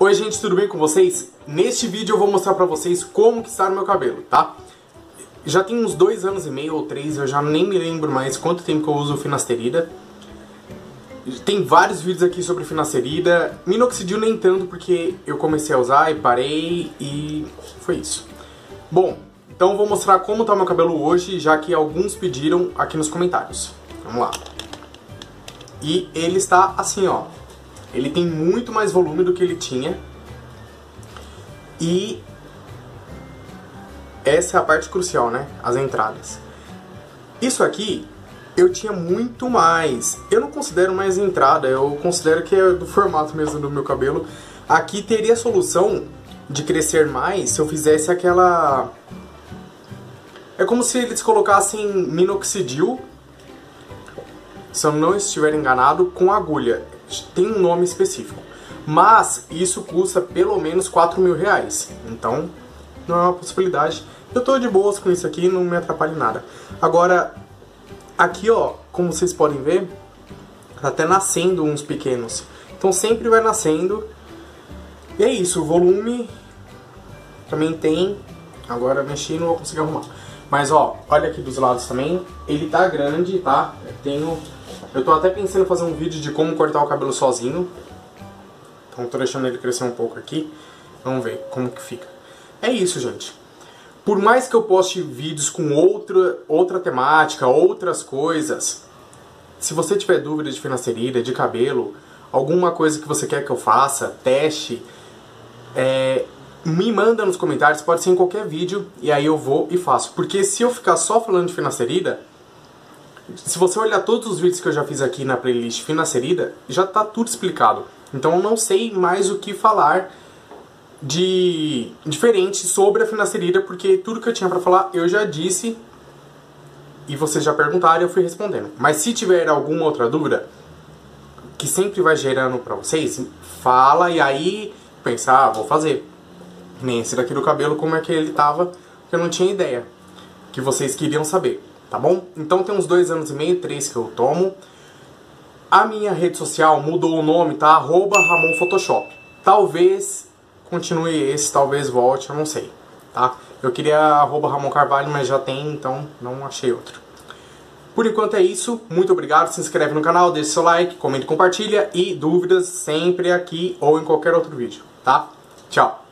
Oi gente, tudo bem com vocês? Neste vídeo eu vou mostrar pra vocês como que está o meu cabelo, tá? Já tem uns 2 anos e meio ou 3, eu já nem me lembro mais quanto tempo que eu uso finasterida. Tem vários vídeos aqui sobre finasterida, minoxidil nem tanto porque eu comecei a usar e parei e foi isso. Bom, então eu vou mostrar como tá o meu cabelo hoje, já que alguns pediram aqui nos comentários. Vamos lá. E ele está assim, ó. Ele tem muito mais volume do que ele tinha. E essa é a parte crucial, né? As entradas. Isso aqui eu tinha muito mais. Eu não considero mais entrada, eu considero que é do formato mesmo do meu cabelo. Aqui teria solução de crescer mais se eu fizesse aquela... É como se eles colocassem minoxidil, se eu não estiver enganado, com agulha. Tem um nome específico. Mas isso custa pelo menos 4 mil reais. Então, não é uma possibilidade. Eu tô de boas com isso aqui, não me atrapalha em nada. Agora, aqui ó, como vocês podem ver, tá até nascendo uns pequenos. Então sempre vai nascendo. E é isso, o volume também tem. Agora mexi e não vou conseguir arrumar. Mas ó, olha aqui dos lados também. Ele tá grande, tá? Eu tô até pensando em fazer um vídeo de como cortar o cabelo sozinho. Então tô deixando ele crescer um pouco aqui. Vamos ver como que fica. É isso, gente. Por mais que eu poste vídeos com outra temática, outras coisas, se você tiver dúvida de finasterida, de cabelo, alguma coisa que você quer que eu faça, teste, me manda nos comentários, pode ser em qualquer vídeo, e aí eu vou e faço. Porque se eu ficar só falando de finasterida, se você olhar todos os vídeos que eu já fiz aqui na playlist finasterida, já tá tudo explicado. Então eu não sei mais o que falar de diferente sobre a finasterida, porque tudo que eu tinha pra falar eu já disse e vocês já perguntaram e eu fui respondendo. Mas se tiver alguma outra dúvida, que sempre vai gerando pra vocês, fala e aí pensa, vou fazer. Nem esse daqui do cabelo, como é que ele tava, que eu não tinha ideia, que vocês queriam saber. Tá bom? Então tem uns 2 anos e meio, 3 que eu tomo. A minha rede social mudou o nome, tá? @RamonPhotoshop. Talvez continue esse, talvez volte, eu não sei, tá? Eu queria @RamonCarvalho, mas já tem, então não achei outro. Por enquanto é isso. Muito obrigado. Se inscreve no canal, deixa seu like, comenta e compartilha. E dúvidas sempre aqui ou em qualquer outro vídeo, tá? Tchau!